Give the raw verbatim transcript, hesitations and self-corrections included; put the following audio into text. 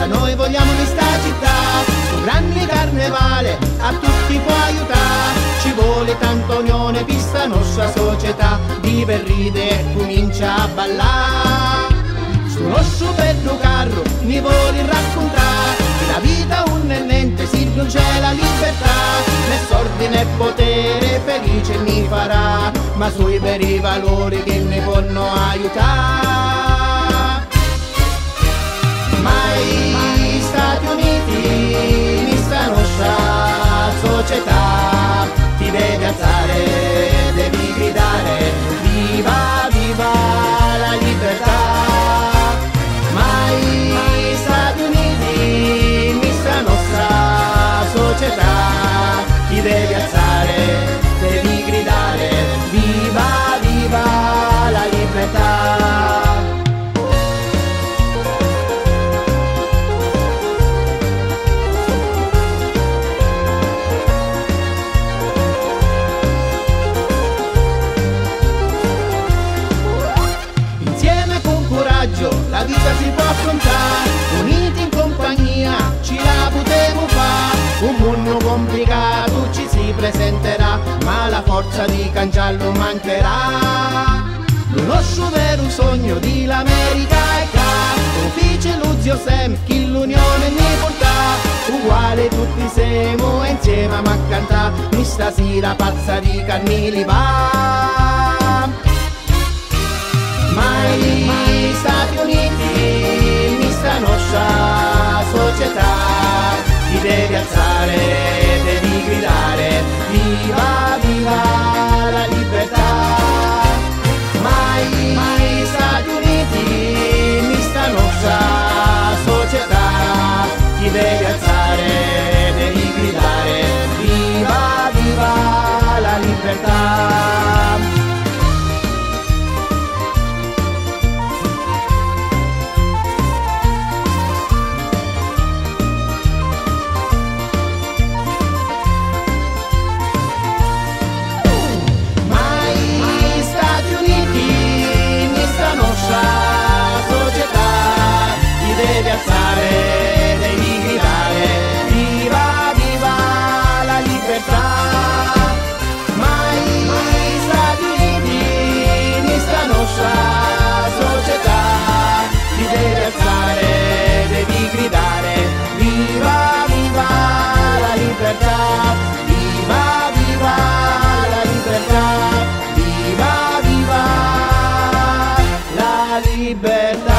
cosa noi vogliamo in sta città. Un grande carnevale a tutti può aiutare, ci vuole tanta unione per sta nostra società. Vive e ride e comincia a ballare, su nostro bello carro mi vuole raccontare che la vita un è niente se non c'è la libertà. Né soldi né potere felice mi farà, ma sui veri valori che ne possono aiutare. Mai Stati Uniti, in sta nostra società, ti devi alzare, devi gridare, viva, viva la libertà. Mai Stati Uniti, in sta nostra società, ti devi alzare, devi gridare, viva, viva la libertà. La vita si può affrontare, uniti in compagnia ci la potremo fare. Un mondo complicato ci si presenterà, ma la forza di cangiarlo mancherà. Lo nostro vero sogno di l'America è che ufficio lo zio Sam, chi l'unione ne porta. Uguale tutti siamo e insieme a cantare, mi stasera pazza di carnili va. Mai Stati Uniti, in sta nostra società, ti devi alzare, devi gridare, viva, viva la libertà. Mai, mai Stati Uniti, in sta nostra società, ti devi alzare, devi gridare, viva, viva la libertà. Devi alzare, devi gridare, viva, viva la libertà. Mai, mai Stati Uniti, in sta nostra società, ti devi alzare, devi gridare, viva, viva la libertà. Viva, viva la libertà, viva, viva la libertà.